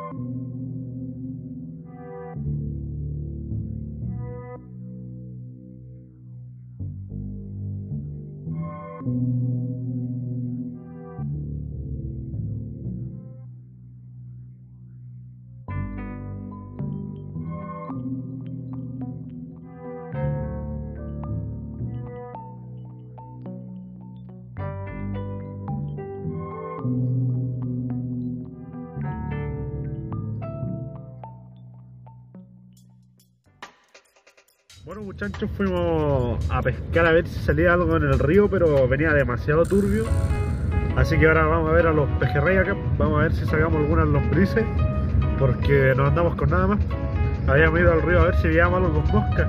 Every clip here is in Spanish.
Bueno, muchachos, fuimos a pescar a ver si salía algo en el río, pero venía demasiado turbio. Así que ahora vamos a ver a los pejerreyes acá. Vamos a ver si sacamos algunas lombrices, porque no andamos con nada más. Habíamos ido al río a ver si veíamos algo con moscas,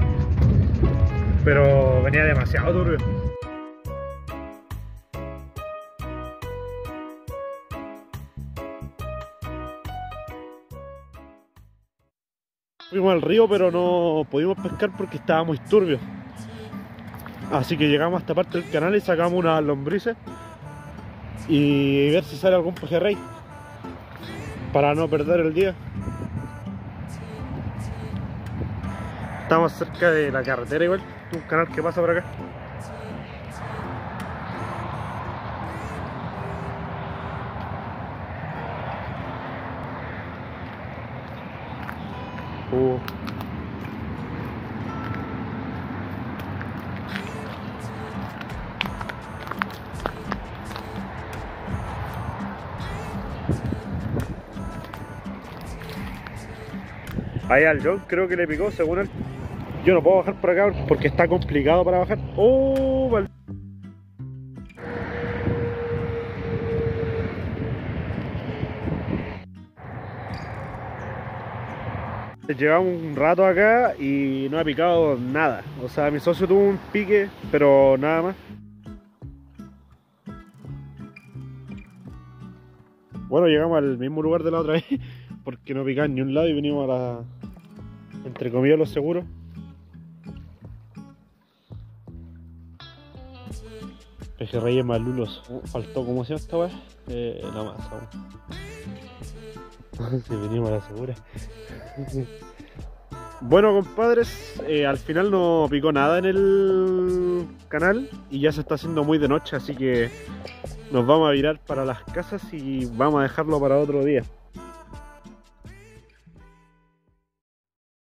pero venía demasiado turbio. Fuimos al río, pero no pudimos pescar porque estaba muy turbio. Así que llegamos a esta parte del canal y sacamos unas lombrices y ver si sale algún pejerrey para no perder el día. Estamos cerca de la carretera igual, un canal que pasa por acá. Ahí al John creo que le picó, según él. Yo no puedo bajar por acá porque está complicado para bajar. ¡Oh! Llevamos un rato acá y no ha picado nada. O sea, mi socio tuvo un pique, pero nada más. Bueno, llegamos al mismo lugar de la otra vez porque no picaba en ni un lado y venimos a la, entre comillas, los seguros. Pejerreyes malulos. Faltó, ¿cómo se llama esta weá? La masa. Si venimos a la segura. Bueno, compadres, al final no picó nada en el canal y ya se está haciendo muy de noche, así que nos vamos a virar para las casas y vamos a dejarlo para otro día.